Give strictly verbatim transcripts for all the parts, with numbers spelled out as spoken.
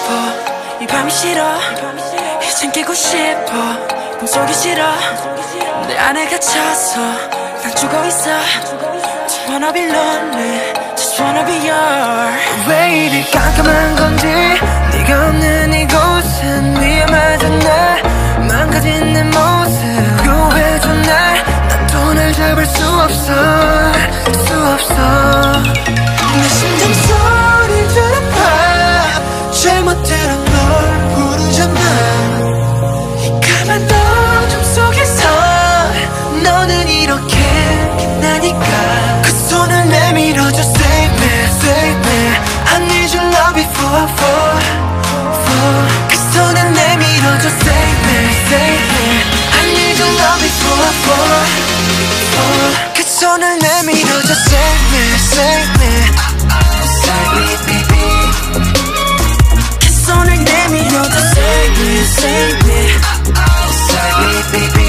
이 밤이 싫어 이젠 깨고 싶어 꿈속이 싫어 내 안에 갇혀서 난 죽어있어 Just wanna be lonely Just wanna be yours 왜 이리 깜깜한 건지 네가 없는 이곳은 위험하잖아 망가진 내 모습 구해줘 날 난 돈을 잡을 수 없어 수 없어 내 심장 소리 들어봐 잘못 들은 널 부르잖아 이 까만 어둠 속에서 너는 이렇게 빛나니까 그 손을 내밀어줘 Save me, save me I need your love before I fall, fall 그 손을 내밀어줘 Save me, save me I need your love before I fall, fall 그 손을 내밀어줘 Save me, save me Save me, baby 그 손을 내밀어줘 Save me, save me Save me, baby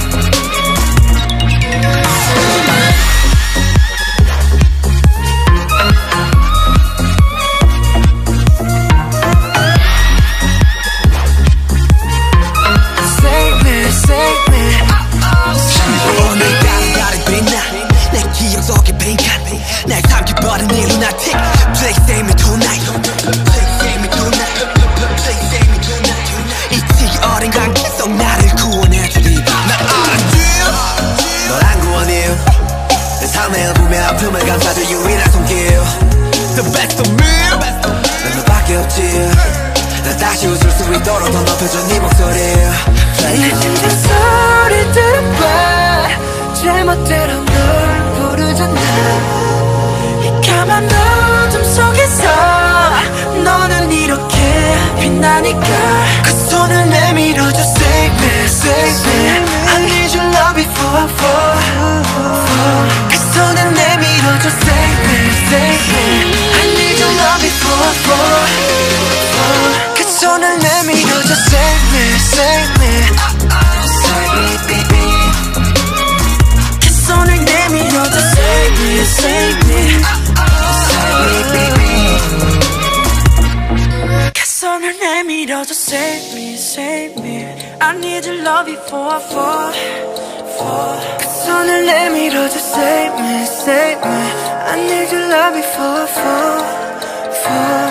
날 삼켜버린 이 lunatic Please save me tonight Please save me tonight Please save me tonight 잊히기 어린 관계 속 나를 구원해주리 난 알았지 널 안 구원해 내 삶의 어둠의 아픔을 감싸줄 유일한 손길 The best of me 난 너밖에 없지 난 다시 웃을 수 있도록 더 높여줘 네 목소리 내 심장 소리 들어봐 잘못대로 널 부르잖아 까만 어둠 속에서 너는 이렇게 빛나니까 그 손을 내밀어줘 Save me, save me I need your love before I fall, fall 그 손을 내밀어줘 Save me, save me I need your love before I fall, fall 그 손을 내밀어줘 Save me, save me Save me, baby 그 손을 내밀어줘 Save me, save me 손을 내밀어줘 Save me, save me I need your love before I fall, fall 그 손을 내밀어줘 Save me, save me I need your love before I fall, fall